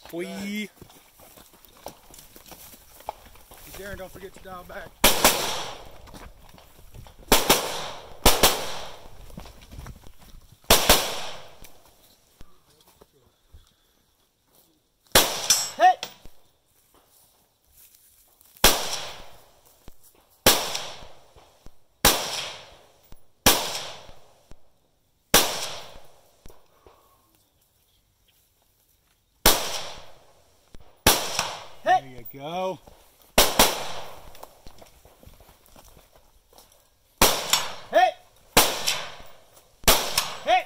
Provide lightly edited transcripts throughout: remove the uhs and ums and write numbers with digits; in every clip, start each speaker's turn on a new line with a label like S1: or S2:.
S1: Boy.
S2: Hey, Darren, don't forget to dial back.
S1: Hit!
S2: There you go.
S1: Hit! Hit!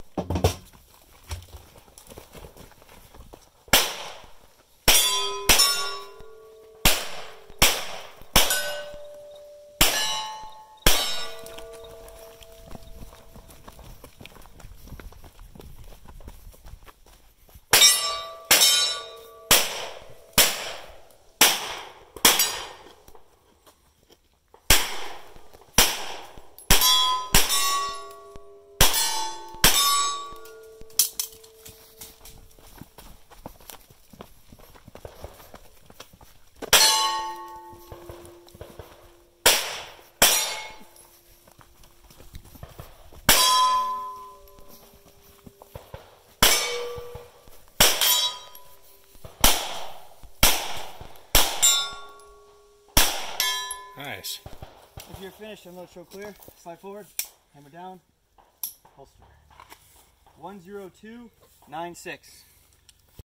S2: Nice.
S1: If you're finished, unload, show clear. Slide forward, hammer down, holster. 10296.